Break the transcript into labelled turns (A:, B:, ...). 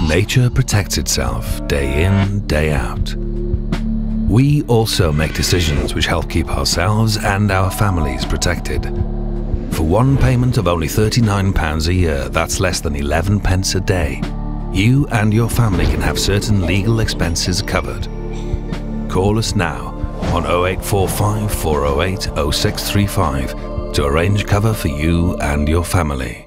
A: nature protects itself day in, day out. We also make decisions which help keep ourselves and our families protected. For one payment of only £39 a year, that's less than 11 pence a day, you and your family can have certain legal expenses covered. Call us now on 0845 408 0635 to arrange cover for you and your family.